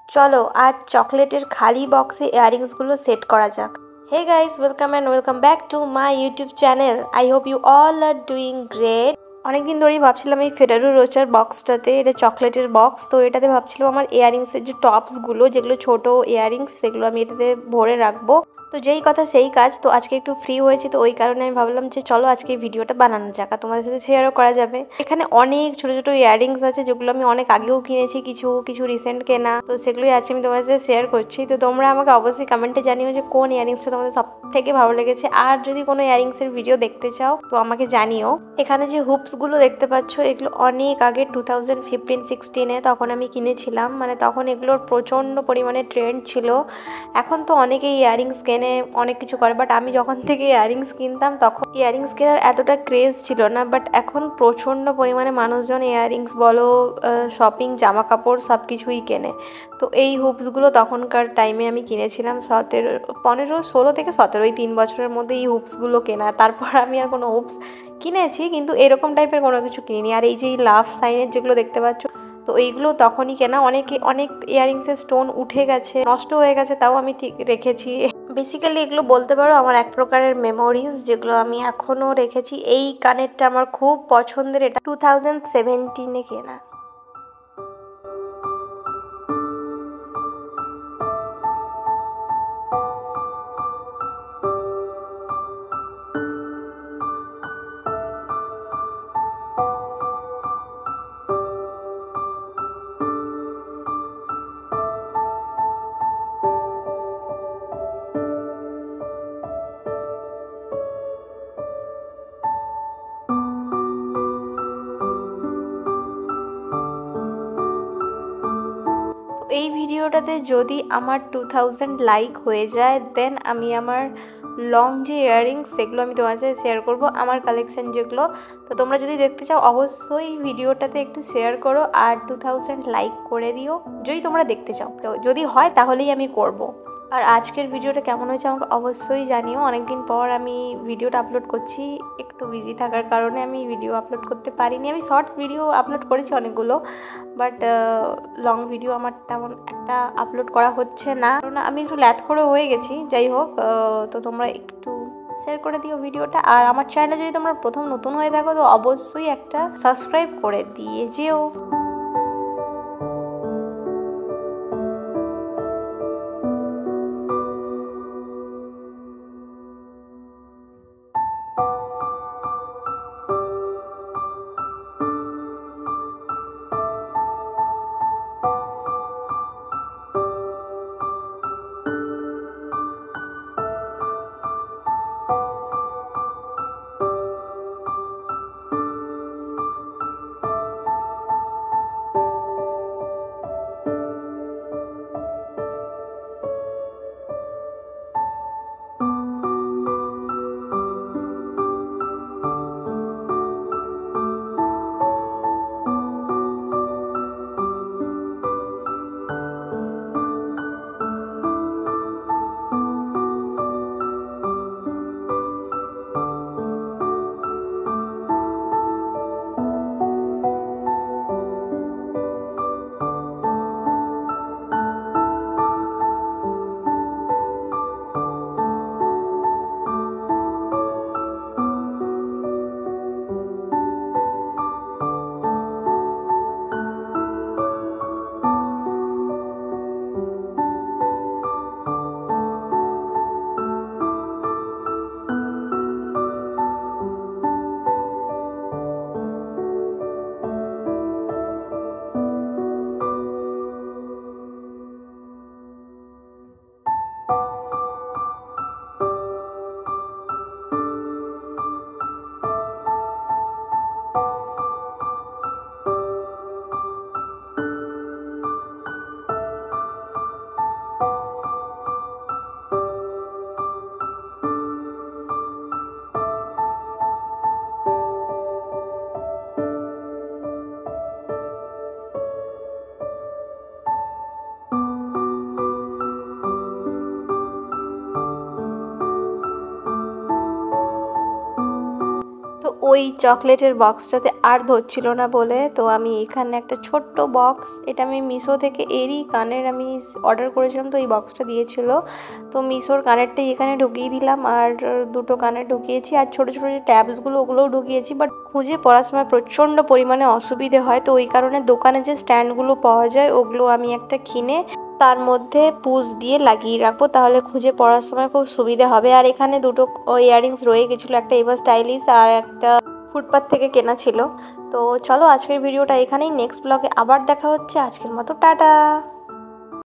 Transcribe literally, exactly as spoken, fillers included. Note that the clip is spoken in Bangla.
চলো আজ চকলেটের খালি বক্সে ইয়াররিংসগুলো সেট করা যাক। Hey guys, welcome and welcome back to my YouTube channel. I hope you all are doing great. অনেকদিন ধরেই ভাবছিলাম এই ফেরারো রোচার বক্সটাতে, এটা চকলেটের বক্স, তো এটাতে ভাবছিলাম আমার ইয়াররিংসের যে টপসগুলো, যেগুলো ছোট ইয়াররিংস, সেগুলো আমি এটাতে ভরে রাখবো। তো যেই কথা সেই কাজ, তো আজকে একটু ফ্রি হয়েছি, তো ওই কারণে আমি ভাবলাম যে চলো আজকে এই ভিডিওটা বানানো যাক, আর তোমাদের সাথে শেয়ারও করা যাবে। এখানে অনেক ছোট ছোট ইয়াররিংস আছে, যেগুলো আমি অনেক আগেও কিনেছি, কিছু কিছু রিসেন্ট কেনা, তো সেগুলোই আজকে আমি তোমাদের সাথে শেয়ার করছি। তো তোমরা আমাকে অবশ্যই কমেন্টে জানিও যে কোন ইয়াররিংসটা তোমাদের সব থেকে ভালো লেগেছে, আর যদি কোনো ইয়াররিংসের ভিডিও দেখতে চাও তো আমাকে জানিও। এখানে যে হুপসগুলো দেখতে পাচ্ছ, এগুলো অনেক আগে টু থাউজেন্ড ফিফটিন সিক্সটিনে তখন আমি কিনেছিলাম, মানে তখন এগুলোর প্রচণ্ড পরিমাণে ট্রেন্ড ছিল। এখন তো অনেকেই ইয়াররিংস কেনে, অনেক কিছু করে, বাট আমি যখন থেকে ইয়াররিংস কিনতাম তখন ইয়াররিংস কেনার এতটা ক্রেজ ছিল না, বাট এখন প্রচণ্ড পরিমাণে মানুষজন ইয়াররিংস বলো, শপিং, জামা কাপড় সব কিছুই কেনে। তো এই হুপসগুলো তখনকার টাইমে আমি কিনেছিলাম, সতেরো পনেরো ষোলো থেকে সতেরো এই তিন বছরের মধ্যে এই হুপসগুলো কেনা। তারপর আমি আর কোনো হুপস কিনেছি, কিন্তু এরকম টাইপের কোনো কিছু কিনিনি। আর এই যে লাভ সাইনের যেগুলো দেখতে পাচ্ছ, তো এইগুলো তখনই কেনা। অনেকে অনেক ইয়াররিংসের স্টোন উঠে গেছে, নষ্ট হয়ে গেছে, তাও আমি ঠিক রেখেছি। বেসিক্যালি এগুলো বলতে পারো আমার এক প্রকারের মেমোরিজ, যেগুলো আমি এখনও রেখেছি। এই কানেরটা আমার খুব পছন্দের, এটা টু থাউজেন্ড সেভেন্টিনে কেনা। এই ভিডিওটাতে যদি আমার টু থাউজেন্ড লাইক হয়ে যায়, দেন আমি আমার লং যে ইয়াররিংস, সেগুলো আমি তোমার সাথে শেয়ার করবো, আমার কালেকশান যেগুলো। তো তোমরা যদি দেখতে চাও অবশ্যই ভিডিওটাতে একটু শেয়ার করো, আর টু থাউজেন্ড লাইক করে দিও যদি তোমরা দেখতে চাও। তো যদি হয় তাহলেই আমি করব। আর আজকের ভিডিওটা কেমন হয়েছে আমাকে অবশ্যই জানিও। অনেকদিন পর আমি ভিডিওটা আপলোড করছি, একটু বিজি থাকার কারণে আমি ভিডিও আপলোড করতে পারিনি। আমি শর্টস ভিডিও আপলোড করেছি অনেকগুলো, বাট লং ভিডিও আমার তেমন একটা আপলোড করা হচ্ছে না, কারণ আমি একটু ল্যাথখোড়ো হয়ে গেছি। যাই হোক, তো তোমরা একটু শেয়ার করে দিও ভিডিওটা। আর আমার চ্যানেলে যদি তোমরা প্রথম নতুন হয়ে থাকো তো অবশ্যই একটা সাবস্ক্রাইব করে দিয়ে যেও। ওই চকলেটের বক্সটাতে আর ধরছিল না বলে তো আমি এখানে একটা ছোট্ট বক্স, এটা আমি মিশো থেকে এরই কানের আমি অর্ডার করেছিলাম, তো এই বক্সটা দিয়েছিল। তো মিশোর কানেরটাই এখানে ঢুকিয়ে দিলাম আর দুটো কানের ঢুকিয়েছি আর ছোটো ছোটো যে ট্যাবসগুলো ওগুলোও ঢুকিয়েছি। বাট খুঁজে পড়ার সময় প্রচণ্ড পরিমাণে অসুবিধে হয়, তো ওই কারণে দোকানে যে স্ট্যান্ডগুলো পাওয়া যায় ওগুলো আমি একটা কিনে তার মধ্যে পুশ দিয়ে লাগিয়ে রাখবো, তাহলে খুঁজে পড়ার সময় খুব সুবিধা হবে। আর এখানে দুটো ইয়াররিংস রয়ে গেছিলো, একটা এভার স্টাইলিশ আর একটা ফুটপাথ থেকে কেনা ছিল। তো চলো আজকের ভিডিওটা এখানেই, নেক্সট ব্লগে আবার দেখা হচ্ছে। আজকের মতো টাটা।